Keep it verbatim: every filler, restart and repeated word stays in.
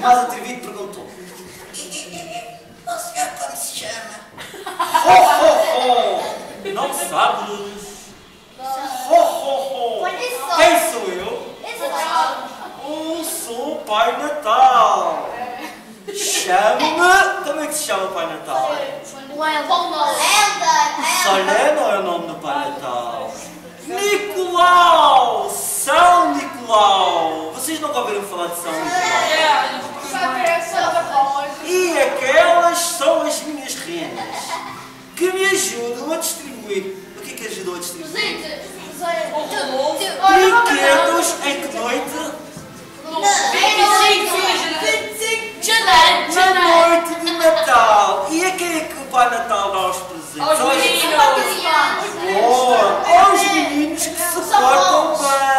mais atrevido perguntou. O senhor como se chama? Ho, ho, ho! Não sabes? Ho, ho, ho! Quem sou eu? Eu sou o Pai Natal. Chama-me... Como é que se chama o Pai Natal? Soleno é o nome do Pai Natal. Nicolau! São Nicolau! Vocês nunca ouviram falar de São Nicolau? E aquelas são as minhas renas que me ajudam a distribuir. O que é que ajudou a distribuir? Brinquedos em que noite? Na noite de Natal. E a quem é que o Pai Natal dá os presentes? Aos meninos! Boa! Aos meninos que se portam bem.